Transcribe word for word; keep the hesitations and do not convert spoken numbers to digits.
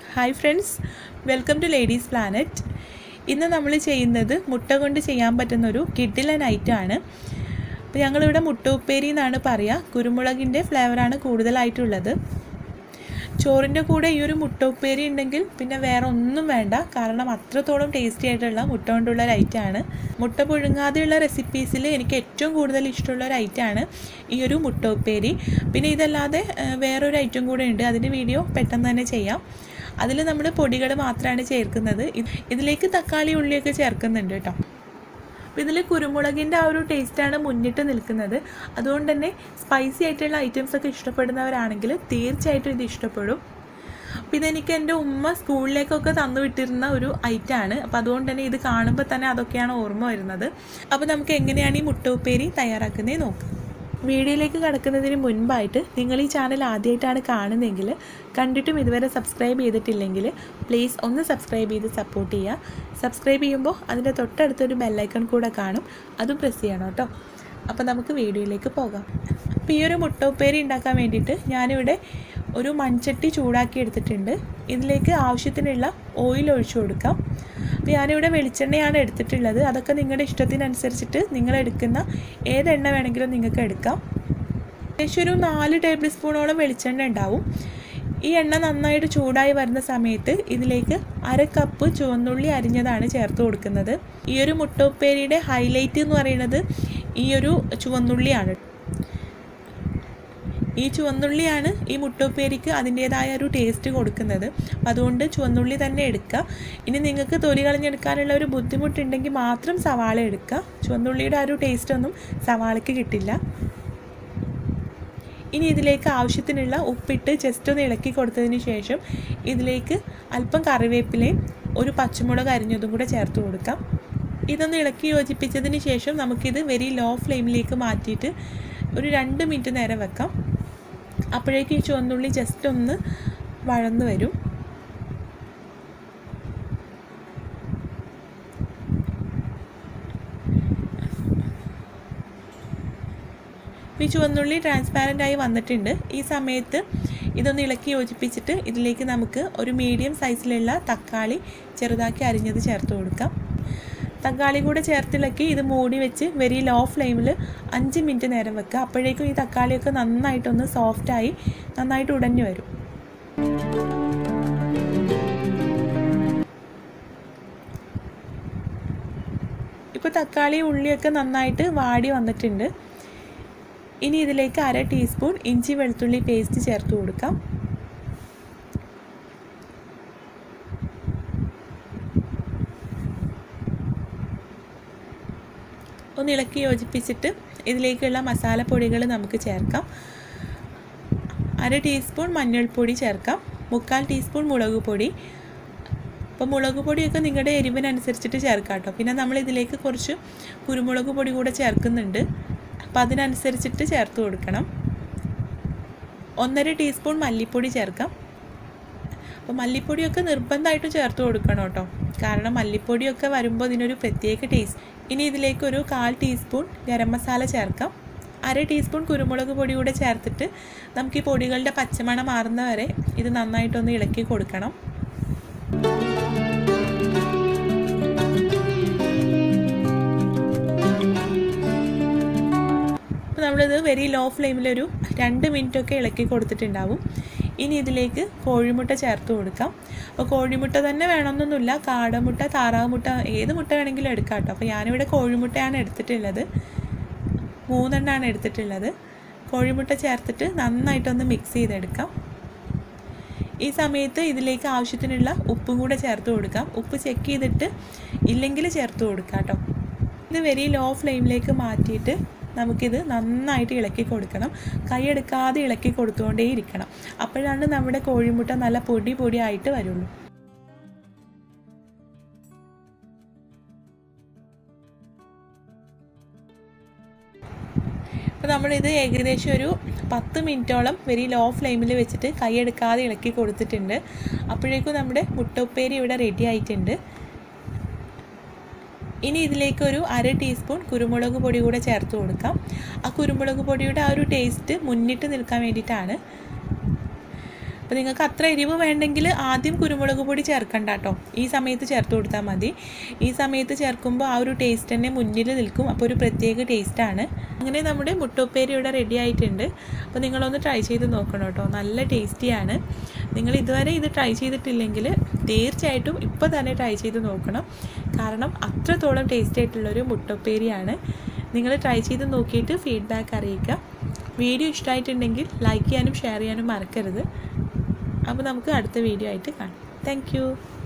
Hi friends, welcome to ladies planet. ഇന്ന് നമ്മൾ ചെയ്യുന്നത് മുട്ട കൊണ്ട് ചെയ്യാൻ പറ്റുന്നൊരു കിഡിലൻ ഐറ്റമാണ്. അപ്പോൾ ഞങ്ങളിവിടെ മുട്ട ഉപ്പേരി എന്നാണ് പറയുക. കുരുമുളകിൻ്റെ ഫ്ലേവറാണ് കൂടുതലായിട്ടുള്ളത്. ചോറിൻ്റെ കൂടെ ഈ ഒരു മുട്ട ഉപ്പേരി ഉണ്ടെങ്കിൽ പിന്നെ വേറെ ഒന്നും വേണ്ട, കാരണം അത്രത്തോളം ടേസ്റ്റി ആയിട്ടുള്ള മുട്ട കൊണ്ടുള്ള ഒരു ഐറ്റമാണ്. മുട്ട പുഴുങ്ങാതെയുള്ള റെസിപ്പീസിൽ എനിക്ക് ഏറ്റവും കൂടുതൽ ഇഷ്ടമുള്ള ഒരു ഐറ്റമാണ് ഈ ഒരു മുട്ട ഉപ്പേരി. പിന്നെ ഇതല്ലാതെ വേറൊരു ഐറ്റം കൂടെ ഉണ്ട്, അതിൻ്റെ വീഡിയോ പെട്ടെന്ന് തന്നെ ചെയ്യാം. അതിൽ നമ്മൾ പൊടികൾ മാത്രമാണ് ചേർക്കുന്നത്. ഇതിലേക്ക് തക്കാളി ഉള്ളിയൊക്കെ ചേർക്കുന്നുണ്ട് കേട്ടോ. അപ്പോൾ ഇതിൽ കുരുമുളകിൻ്റെ ആ ഒരു ടേസ്റ്റാണ് മുന്നിട്ട് നിൽക്കുന്നത്. അതുകൊണ്ട് തന്നെ സ്പൈസി ആയിട്ടുള്ള ഐറ്റംസൊക്കെ ഇഷ്ടപ്പെടുന്നവരാണെങ്കിൽ തീർച്ചയായിട്ടും ഇത് ഇഷ്ടപ്പെടും. അപ്പോൾ ഇതെനിക്ക് എൻ്റെ ഉമ്മ സ്കൂളിലേക്കൊക്കെ തന്നു വിട്ടിരുന്ന ഒരു ഐറ്റമാണ്. അപ്പോൾ അതുകൊണ്ട് തന്നെ ഇത് കാണുമ്പോൾ തന്നെ അതൊക്കെയാണ് ഓർമ്മ വരുന്നത്. അപ്പോൾ നമുക്ക് എങ്ങനെയാണ് ഈ മുട്ട ഉപ്പേരി തയ്യാറാക്കുന്നത് നോക്കാം. വീഡിയോയിലേക്ക് കടക്കുന്നതിന് മുൻപായിട്ട് നിങ്ങൾ ഈ ചാനൽ ആദ്യമായിട്ടാണ് കാണുന്നതെങ്കിൽ, കണ്ടിട്ടും ഇതുവരെ സബ്സ്ക്രൈബ് ചെയ്തിട്ടില്ലെങ്കിൽ പ്ലീസ് ഒന്ന് സബ്സ്ക്രൈബ് ചെയ്ത് സപ്പോർട്ട് ചെയ്യുക. സബ്സ്ക്രൈബ് ചെയ്യുമ്പോൾ അതിൻ്റെ തൊട്ടടുത്തൊരു ബെല്ലൈക്കൺ കൂടെ കാണും, അതും പ്രസ് ചെയ്യണം കേട്ടോ. അപ്പോൾ നമുക്ക് വീഡിയോയിലേക്ക് പോകാം. അപ്പോൾ ഈ ഒരു മുട്ട ഉപ്പേരി ഉണ്ടാക്കാൻ വേണ്ടിയിട്ട് ഞാനിവിടെ ഒരു മൺചട്ടി ചൂടാക്കി എടുത്തിട്ടുണ്ട്. ഇതിലേക്ക് ആവശ്യത്തിനുള്ള ഓയിൽ ഒഴിച്ചു കൊടുക്കാം. അപ്പോൾ ഞാനിവിടെ വെളിച്ചെണ്ണയാണ് എടുത്തിട്ടുള്ളത്. അതൊക്കെ നിങ്ങളുടെ ഇഷ്ടത്തിനനുസരിച്ചിട്ട് നിങ്ങൾ എടുക്കുന്ന ഏതെണ്ണ വേണമെങ്കിലും നിങ്ങൾക്ക് എടുക്കാം. ഏകദേശം ഒരു നാല് ടേബിൾ സ്പൂണോളം വെളിച്ചെണ്ണ ഉണ്ടാവും. ഈ എണ്ണ നന്നായിട്ട് ചൂടായി വരുന്ന സമയത്ത് ഇതിലേക്ക് അര കപ്പ് ചുവന്നുള്ളി അരിഞ്ഞതാണ് ചേർത്ത് കൊടുക്കുന്നത്. ഈ ഒരു മുട്ട ഉപ്പേരിയുടെ ഹൈലൈറ്റ് എന്ന് പറയുന്നത് ഈ ഒരു ചുവന്നുള്ളിയാണ്. ഈ ചുവന്നുള്ളിയാണ് ഈ മുട്ട ഉപ്പേരിക്ക് അതിൻ്റേതായ ഒരു ടേസ്റ്റ് കൊടുക്കുന്നത്. അപ്പോൾ അതുകൊണ്ട് ചുവന്നുള്ളി തന്നെ എടുക്കുക. ഇനി നിങ്ങൾക്ക് തൊലി കളഞ്ഞെടുക്കാനുള്ള ഒരു ബുദ്ധിമുട്ടുണ്ടെങ്കിൽ മാത്രം സവാള എടുക്കുക. ചുവന്നുള്ളിയുടെ ആ ഒരു ടേസ്റ്റ് ഒന്നും സവാളയ്ക്ക് കിട്ടില്ല. ഇനി ഇതിലേക്ക് ആവശ്യത്തിനുള്ള ഉപ്പിട്ട് ജസ്റ്റ് ഒന്ന് ഇളക്കി കൊടുത്തതിന് ശേഷം ഇതിലേക്ക് അല്പം കറിവേപ്പിലയും ഒരു പച്ചമുളക് അരിഞ്ഞതും കൂടെ ചേർത്ത് കൊടുക്കാം. ഇതൊന്ന് ഇളക്കി യോജിപ്പിച്ചതിന് ശേഷം നമുക്കിത് വെരി ലോ ഫ്ലെയിമിലേക്ക് മാറ്റിയിട്ട് ഒരു രണ്ട് മിനിറ്റ് നേരം വെക്കാം. അപ്പോഴേക്കും ഈ ചുവന്നുള്ളി ജസ്റ്റ് ഒന്ന് വഴന്ന് വരും. ഈ ചുവന്നുള്ളി ട്രാൻസ്പാരൻ്റ് ആയി വന്നിട്ടുണ്ട്. ഈ സമയത്ത് ഇതൊന്ന് ഇളക്കി യോജിപ്പിച്ചിട്ട് ഇതിലേക്ക് നമുക്ക് ഒരു മീഡിയം സൈസിലുള്ള തക്കാളി ചെറുതാക്കി അരിഞ്ഞത് ചേർത്ത് കൊടുക്കാം. തക്കാളി കൂടെ ചേർത്തിളക്കി ഇത് മൂടി വെച്ച് വെരി ലോ ഫ്ലെയിമിൽ അഞ്ച് മിനിറ്റ് നേരം വെക്കുക. അപ്പോഴേക്കും ഈ തക്കാളിയൊക്കെ നന്നായിട്ടൊന്ന് സോഫ്റ്റായി നന്നായിട്ട് ഉടഞ്ഞു വരും. ഇപ്പോൾ തക്കാളി ഉള്ളിയൊക്കെ നന്നായിട്ട് വാടി വന്നിട്ടുണ്ട്. ഇനി ഇതിലേക്ക് അര ടീസ്പൂൺ ഇഞ്ചി വെളുത്തുള്ളി പേസ്റ്റ് ചേർത്ത് കൊടുക്കാം. ഒന്ന് ഇളക്കി യോജിപ്പിച്ചിട്ട് ഇതിലേക്കുള്ള മസാലപ്പൊടികൾ നമുക്ക് ചേർക്കാം. അര ടീസ്പൂൺ മഞ്ഞൾപ്പൊടി ചേർക്കാം. മുക്കാൽ ടീസ്പൂൺ മുളക് പൊടി. അപ്പോൾ മുളക് പൊടിയൊക്കെ നിങ്ങളുടെ എരിവിനനുസരിച്ചിട്ട് ചേർക്കാം കേട്ടോ. പിന്നെ നമ്മൾ ഇതിലേക്ക് കുറച്ച് കുരുമുളക് പൊടി കൂടെ ചേർക്കുന്നുണ്ട്. അപ്പോൾ അതിനനുസരിച്ചിട്ട് ചേർത്ത് കൊടുക്കണം. ഒന്നര ടീസ്പൂൺ മല്ലിപ്പൊടി ചേർക്കാം. അപ്പോൾ മല്ലിപ്പൊടിയൊക്കെ നിർബന്ധമായിട്ടും ചേർത്ത് കൊടുക്കണം കേട്ടോ, കാരണം മല്ലിപ്പൊടിയൊക്കെ വരുമ്പോൾ ഇതിനൊരു പ്രത്യേക ടേസ്റ്റ്. ഇനി ഇതിലേക്ക് ഒരു കാൽ ടീസ്പൂൺ ഗരം മസാല ചേർക്കാം. അര ടീസ്പൂൺ കുരുമുളക് പൊടി കൂടെ ചേർത്തിട്ട് നമുക്ക് ഈ പൊടികളുടെ പച്ചമണം മാറുന്ന വരെ ഇത് നന്നായിട്ടൊന്ന് ഇളക്കി കൊടുക്കണം. അപ്പോൾ നമ്മളിത് വെരി ലോ ഫ്ലെയിമിലൊരു രണ്ട് മിനിറ്റൊക്കെ ഇളക്കി കൊടുത്തിട്ടുണ്ടാവും. ഇനി ഇതിലേക്ക് കോഴിമുട്ട ചേർത്ത് കൊടുക്കാം. അപ്പോൾ കോഴിമുട്ട തന്നെ വേണമെന്നൊന്നുമില്ല, കാടമുട്ട, താറാവ് മുട്ട, ഏത് മുട്ട വേണമെങ്കിലും എടുക്കാം കേട്ടോ. അപ്പോൾ ഞാനിവിടെ കോഴിമുട്ടയാണ് എടുത്തിട്ടുള്ളത്, മൂന്നെണ്ണമാണ് എടുത്തിട്ടുള്ളത്. കോഴിമുട്ട ചേർത്തിട്ട് നന്നായിട്ടൊന്ന് മിക്സ് ചെയ്തെടുക്കാം. ഈ സമയത്ത് ഇതിലേക്ക് ആവശ്യത്തിനുള്ള ഉപ്പും കൂടെ ചേർത്ത് കൊടുക്കാം. ഉപ്പ് ചെക്ക് ചെയ്തിട്ട് ഇല്ലെങ്കിൽ ചേർത്ത് കൊടുക്കാം കേട്ടോ. ഇത് വെരി ലോ ഫ്ലെയിമിലേക്ക് മാറ്റിയിട്ട് നമുക്കിത് നന്നായിട്ട് ഇളക്കി കൊടുക്കണം. കൈയെടുക്കാതെ ഇളക്കി കൊടുത്തുകൊണ്ടേ ഇരിക്കണം. അപ്പോഴാണ് നമ്മുടെ കോഴിമുട്ട നല്ല പൊടി പൊടിയായിട്ട് വരുള്ളൂ. അപ്പോൾ നമ്മളിത് ഏകദേശം ഒരു പത്ത് മിനിറ്റോളം വെരി ലോ ഫ്ലെയിമിൽ വെച്ചിട്ട് കൈയെടുക്കാതെ ഇളക്കി കൊടുത്തിട്ടുണ്ട്. അപ്പോഴേക്കും നമ്മുടെ മുട്ട ഉപ്പേരി ഇവിടെ റെഡി ആയിട്ടുണ്ട്. ഇനി ഇതിലേക്ക് ഒരു അര ടീസ്പൂൺ കുരുമുളക് പൊടി കൂടെ ചേർത്ത് കൊടുക്കാം. ആ കുരുമുളക് പൊടിയുടെ ആ ഒരു ടേസ്റ്റ് മുന്നിട്ട് നിൽക്കാൻ വേണ്ടിയിട്ടാണ്. അപ്പോൾ നിങ്ങൾക്ക് അത്ര എരിവ് വേണ്ടെങ്കിൽ ആദ്യം കുരുമുളക് പൊടി ചേർക്കണ്ട കേട്ടോ, ഈ സമയത്ത് ചേർത്ത് കൊടുത്താൽ മതി. ഈ സമയത്ത് ചേർക്കുമ്പോൾ ആ ഒരു ടേസ്റ്റ് തന്നെ മുന്നിൽ നിൽക്കും, അപ്പോൾ ഒരു പ്രത്യേക ടേസ്റ്റാണ്. അങ്ങനെ നമ്മുടെ മുട്ട ഉപ്പേരി ഇവിടെ റെഡി ആയിട്ടുണ്ട്. അപ്പോൾ നിങ്ങളൊന്ന് ട്രൈ ചെയ്ത് നോക്കണം കേട്ടോ, നല്ല ടേസ്റ്റിയാണ്. നിങ്ങൾ ഇതുവരെ ഇത് ട്രൈ ചെയ്തിട്ടില്ലെങ്കിൽ തീർച്ചയായിട്ടും ഇപ്പോൾ തന്നെ ട്രൈ ചെയ്ത് നോക്കണം, കാരണം അത്രത്തോളം ടേസ്റ്റി ആയിട്ടുള്ളൊരു മുട്ട ഉപ്പേരിയാണ്. നിങ്ങൾ ട്രൈ ചെയ്ത് നോക്കിയിട്ട് ഫീഡ്ബാക്ക് അറിയിക്കുക. വീഡിയോ ഇഷ്ടമായിട്ടുണ്ടെങ്കിൽ ലൈക്ക് ചെയ്യാനും ഷെയർ ചെയ്യാനും മറക്കരുത്. അപ്പോൾ നമുക്ക് അടുത്ത വീഡിയോ ആയിട്ട് കാണാം. Thank U.